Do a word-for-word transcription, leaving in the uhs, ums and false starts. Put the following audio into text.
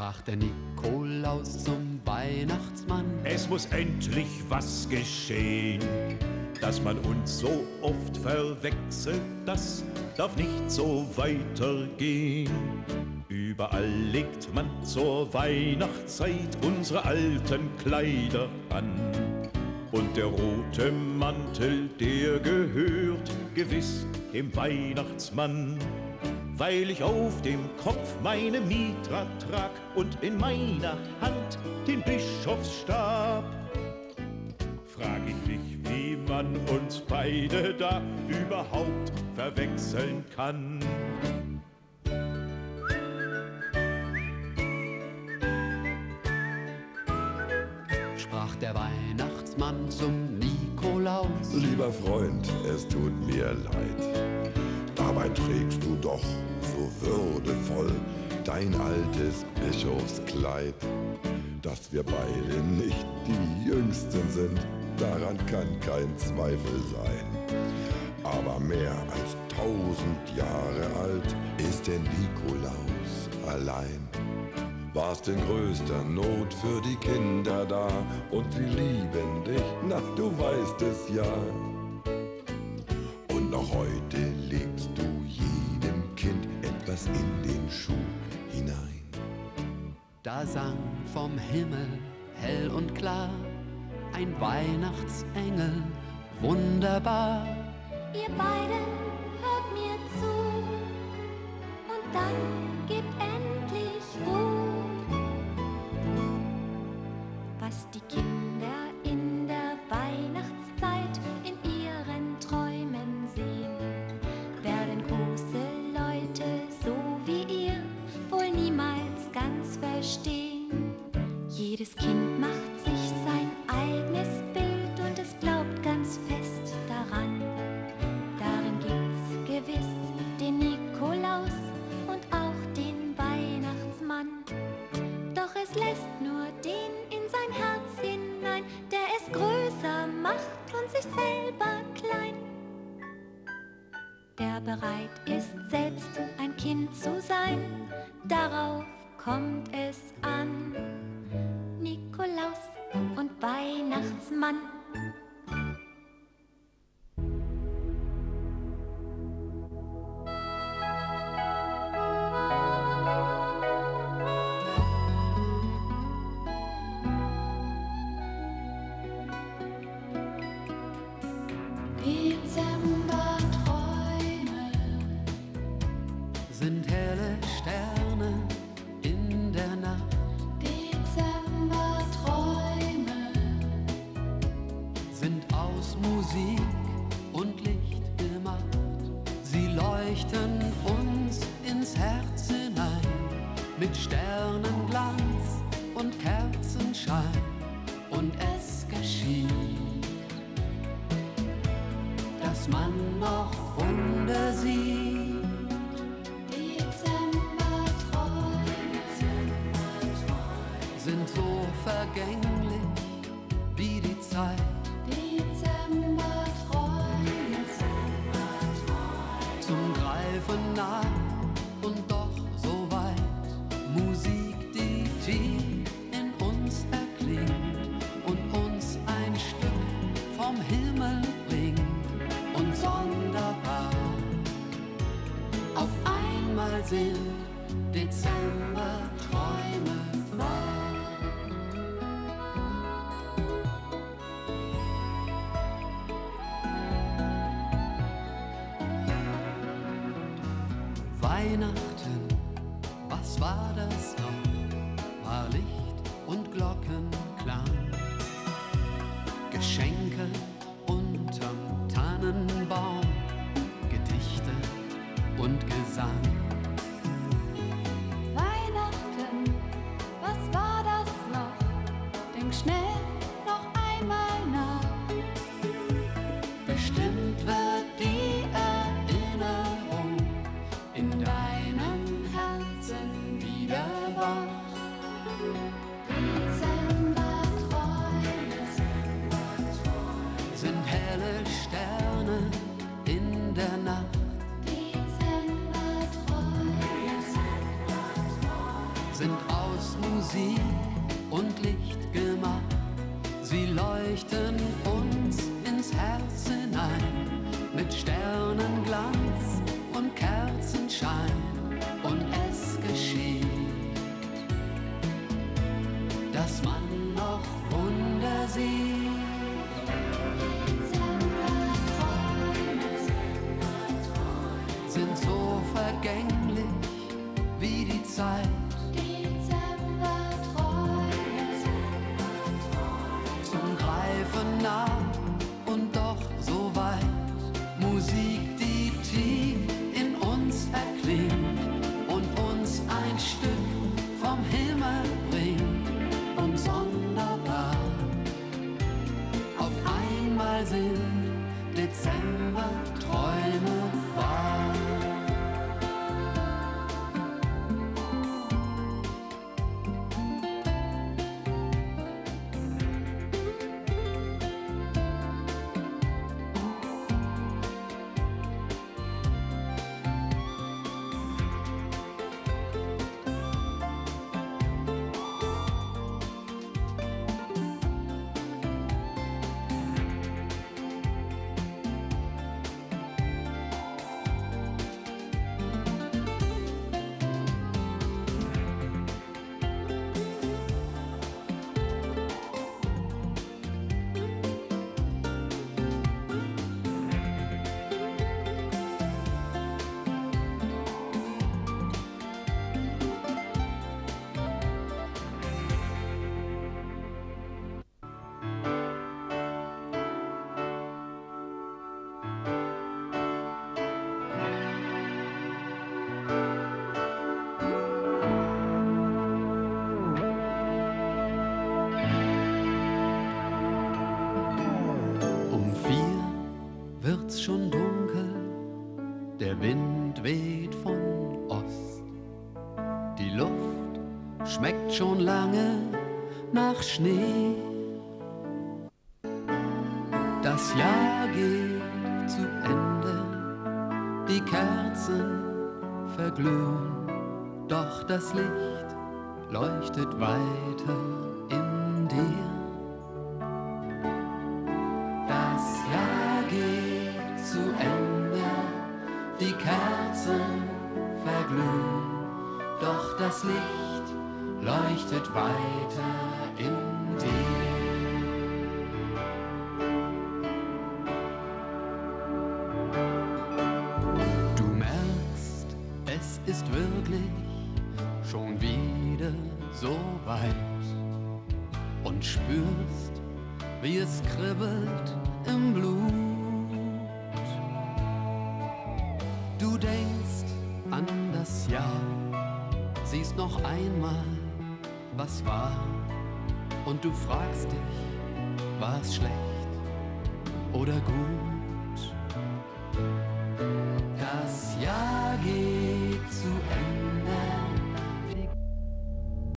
sprach der Nikolaus zum Weihnachtsmann. Es muss endlich was geschehen, dass man uns so oft verwechselt, das darf nicht so weitergehen. Überall legt man zur Weihnachtszeit unsere alten Kleider an. Und der rote Mantel, der gehört gewiss dem Weihnachtsmann. Weil ich auf dem Kopf meine Mitra trag und in meiner Hand den Bischofsstab, frag ich mich, wie man uns beide da überhaupt verwechseln kann. Sprach der Weihnachtsmann zum Nikolaus. Lieber Freund, es tut mir leid. Dabei trägst du doch so würdevoll dein altes Bischofskleid. Dass wir beide nicht die Jüngsten sind, daran kann kein Zweifel sein. Aber mehr als tausend Jahre alt ist der Nikolaus allein. Warst in größter Not für die Kinder da und sie lieben dich, na du weißt es ja. Und noch heute legst du jedem Kind etwas in den Schuh hinein. Da sang vom Himmel hell und klar ein Weihnachtsengel wunderbar. Ihr beide hört mir zu und dann gebt endlich Ruhe. Was die Kinder in der Weihnachtszeit in ihren Träumen sehen, werden große Leute so wie ihr wohl niemals ganz verstehen. Jedes Kind macht sich sein eigenes Bild und es glaubt ganz fest daran. Darin gibt's gewiss den Nikolaus und auch den Weihnachtsmann. Doch es lässt nur den in sein Herz hinein, der es größer macht und sich selber klein. Der bereit ist, selbst ein Kind zu sein, darauf kommt es an. Nikolaus und Weihnachtsmann. Sind helle Sterne in der Nacht. Dezemberträume Sind aus Musik und Licht gemacht. Sie leuchten uns ins Herz hinein mit Sternenglanz und Kerzenschein. Und es geschieht, dass man noch Wunder sieht. Sind so vergänglich wie die Zeit. Dezemberträume Zum Greifen nah und doch so weit. Musik, die tief in uns erklingt und uns ein Stück vom Himmel bringt. Und sonderbar auf einmal sind Dezemberträume wahr. Weihnachten, was war das noch? War Licht und Glockenklang, Geschenke unterm Tannenbaum, Gedichte und Gesang. Weihnachten, was war das noch? Denk schnell noch einmal nach. Bestimmt wird die Erinnerung in deinem Herzen wieder wach. Dezember sind aus Musik und Licht gemacht. Sie leuchten uns ins Herz hinein mit Sternenglanz und Kerzenschein. Und es geschieht, dass man noch Wunder sieht. Sind so vergänglich wie die Zeit. Zum Greifen nah und doch so weit. Musik, die tief in uns erklingt und uns ein Stück vom Himmel bringt. Und sonderbar, auf einmal sind Dezemberträume wahr. Wird's schon dunkel, der Wind weht von Ost. Die Luft schmeckt schon lange nach Schnee. Das Jahr geht zu Ende, die Kerzen verglühen, doch das Licht leuchtet weiter in dir. Das Jahr geht zu Ende, die Kerzen verglühen, doch das Licht leuchtet weiter in dir. Du merkst, es ist wirklich schon wieder so weit und spürst, wie es kribbelt im Blut. Du denkst an das Jahr, siehst noch einmal, was war, und du fragst dich, war es schlecht oder gut?